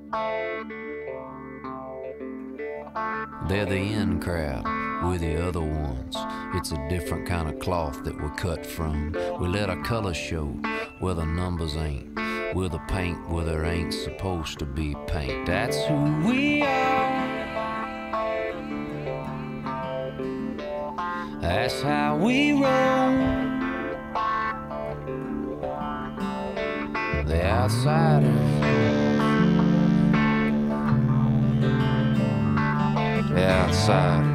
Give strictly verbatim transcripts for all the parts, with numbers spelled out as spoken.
They're the in crowd, we're the other ones. It's a different kind of cloth that we're cut from. We let our colors show where the numbers ain't. We're the paint where there ain't supposed to be paint. That's who we are. That's how we roll. The outsiders, the outsiders.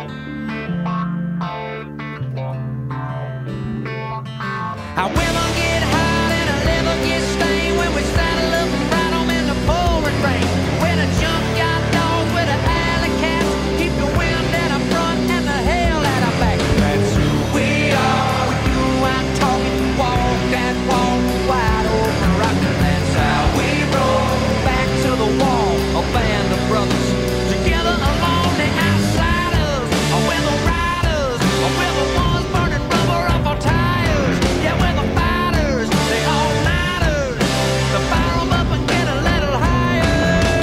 Our women get hot and our liver gets stained when we saddle up and ride 'em in the pouring rain. We're the junkyard dogs with the alley cats, keep the wind at our front and the hell at our back. That's who we are. With you I'm talking, walk that walk, wide open rockin'. That's how we roll. Back to the wall, a band of brothers together along the outsiders. We're the riders, we're the ones burning rubber off our tires. Yeah, we're the fighters, the all-nighters, to fire 'em up and get a little higher.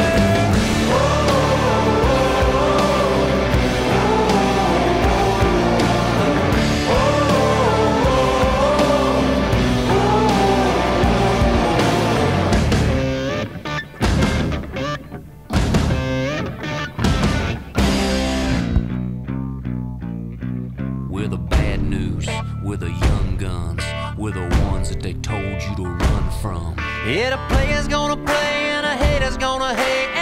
We're the bad news, we're the young guns, we're the ones that they told you to run from. Yeah, the player's gonna play and a hater's gonna hate.